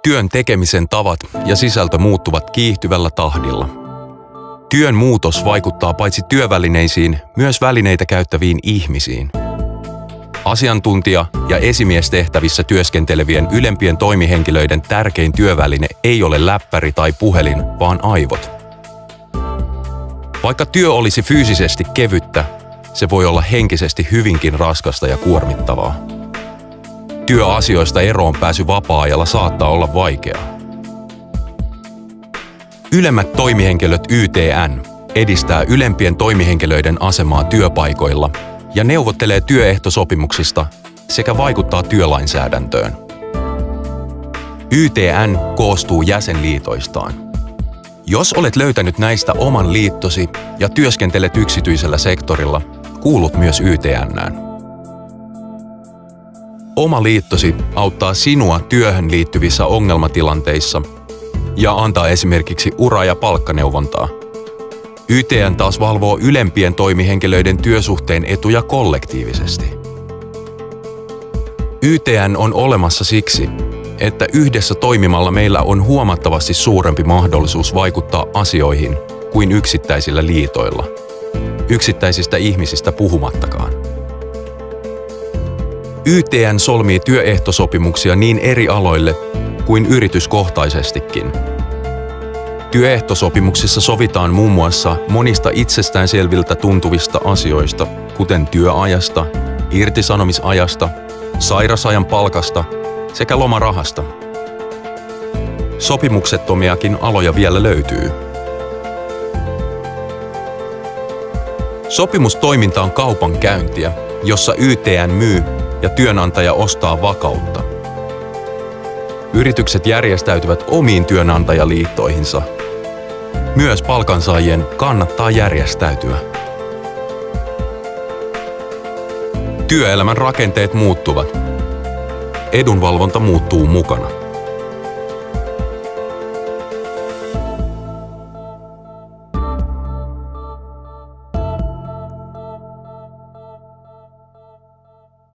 Työn tekemisen tavat ja sisältö muuttuvat kiihtyvällä tahdilla. Työn muutos vaikuttaa paitsi työvälineisiin, myös välineitä käyttäviin ihmisiin. Asiantuntija- ja esimiestehtävissä työskentelevien ylempien toimihenkilöiden tärkein työväline ei ole läppäri tai puhelin, vaan aivot. Vaikka työ olisi fyysisesti kevyttä, se voi olla henkisesti hyvinkin raskasta ja kuormittavaa. Työasioista eroon pääsy vapaa-ajalla saattaa olla vaikeaa. Ylemmät toimihenkilöt YTN edistää ylempien toimihenkilöiden asemaa työpaikoilla ja neuvottelee työehtosopimuksista sekä vaikuttaa työlainsäädäntöön. YTN koostuu jäsenliitoistaan. Jos olet löytänyt näistä oman liittosi ja työskentelet yksityisellä sektorilla, kuulut myös YTN:ään. Oma liittosi auttaa sinua työhön liittyvissä ongelmatilanteissa ja antaa esimerkiksi ura- ja palkkaneuvontaa. YTN taas valvoo ylempien toimihenkilöiden työsuhteen etuja kollektiivisesti. YTN on olemassa siksi, että yhdessä toimimalla meillä on huomattavasti suurempi mahdollisuus vaikuttaa asioihin kuin yksittäisillä liitoilla. Yksittäisistä ihmisistä puhumattakaan. YTN solmii työehtosopimuksia niin eri aloille kuin yrityskohtaisestikin. Työehtosopimuksissa sovitaan muun muassa monista itsestäänselviltä tuntuvista asioista, kuten työajasta, irtisanomisajasta, sairausajan palkasta sekä lomarahasta. Sopimuksettomiakin aloja vielä löytyy. Sopimustoiminta on kaupankäyntiä, jossa YTN myy ja työnantaja ostaa vakautta. Yritykset järjestäytyvät omiin työnantajaliittoihinsa. Myös palkansaajien kannattaa järjestäytyä. Työelämän rakenteet muuttuvat. Edunvalvonta muuttuu mukana.